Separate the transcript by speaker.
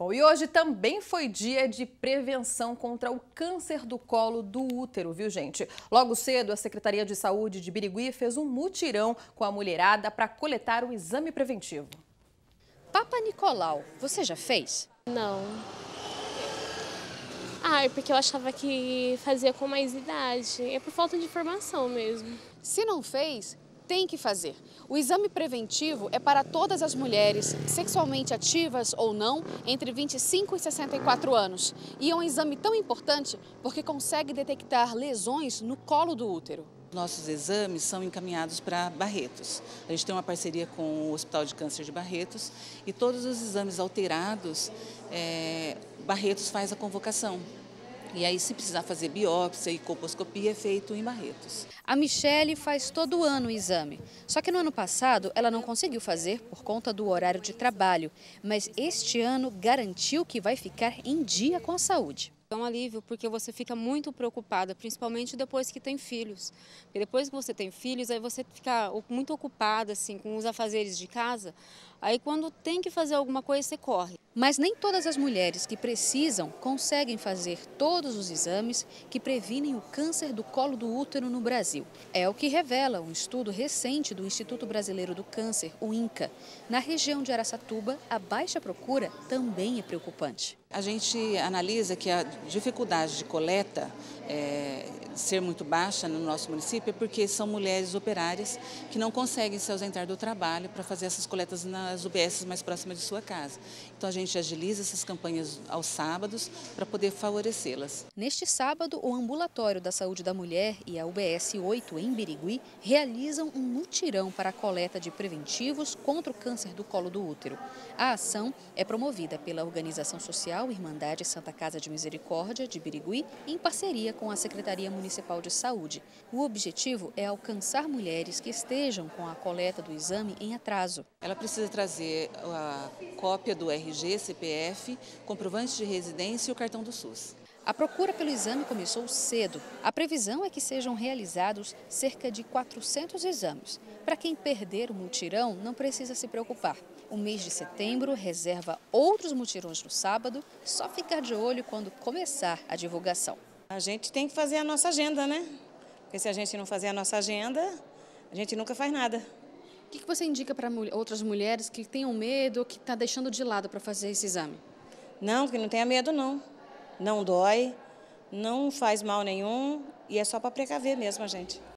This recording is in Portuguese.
Speaker 1: Bom, e hoje também foi dia de prevenção contra o câncer do colo do útero, viu, gente? Logo cedo, a Secretaria de Saúde de Birigui fez um mutirão com a mulherada para coletar o exame preventivo.
Speaker 2: Papa Nicolau, você já fez?
Speaker 3: Não. É porque eu achava que fazia com mais idade. É por falta de informação mesmo.
Speaker 2: Se não fez, tem que fazer. O exame preventivo é para todas as mulheres, sexualmente ativas ou não, entre 25 e 64 anos. E é um exame tão importante porque consegue detectar lesões no colo do útero.
Speaker 4: Nossos exames são encaminhados para Barretos. A gente tem uma parceria com o Hospital de Câncer de Barretos e todos os exames alterados, Barretos faz a convocação. E aí, se precisar fazer biópsia e colposcopia, é feito em Barretos.
Speaker 2: A Michele faz todo ano o exame. Só que no ano passado ela não conseguiu fazer por conta do horário de trabalho. Mas este ano garantiu que vai ficar em dia com a saúde.
Speaker 5: É um alívio porque você fica muito preocupada, principalmente depois que tem filhos. Porque depois que você tem filhos, aí você fica muito ocupada assim, com os afazeres de casa. Aí quando tem que fazer alguma coisa, você corre.
Speaker 2: Mas nem todas as mulheres que precisam conseguem fazer todos os exames que previnem o câncer do colo do útero no Brasil. É o que revela um estudo recente do Instituto Brasileiro do Câncer, o INCA. Na região de Araçatuba, a baixa procura também é preocupante.
Speaker 4: A gente analisa que a dificuldade de coleta ser muito baixa no nosso município é porque são mulheres operárias que não conseguem se ausentar do trabalho para fazer essas coletas nas UBSs mais próximas de sua casa. Então a gente agiliza essas campanhas aos sábados para poder favorecê-las.
Speaker 2: Neste sábado, o Ambulatório da Saúde da Mulher e a UBS 8 em Birigui realizam um mutirão para a coleta de preventivos contra o câncer do colo do útero. A ação é promovida pela organização social Irmandade Santa Casa de Misericórdia de Birigui, em parceria com a Secretaria Municipal de Saúde. O objetivo é alcançar mulheres que estejam com a coleta do exame em atraso.
Speaker 4: Ela precisa trazer a cópia do RG, CPF, comprovante de residência e o cartão do SUS.
Speaker 2: A procura pelo exame começou cedo. A previsão é que sejam realizados cerca de 400 exames. Para quem perder o mutirão, não precisa se preocupar. O mês de setembro reserva outros mutirões no sábado, só ficar de olho quando começar a divulgação.
Speaker 6: A gente tem que fazer a nossa agenda, né? Porque se a gente não fazer a nossa agenda, a gente nunca faz nada.
Speaker 2: O que você indica para outras mulheres que tenham medo ou que estão deixando de lado para fazer esse exame?
Speaker 6: Não, que não tenha medo não. Não dói, não faz mal nenhum e é só para precaver mesmo a gente.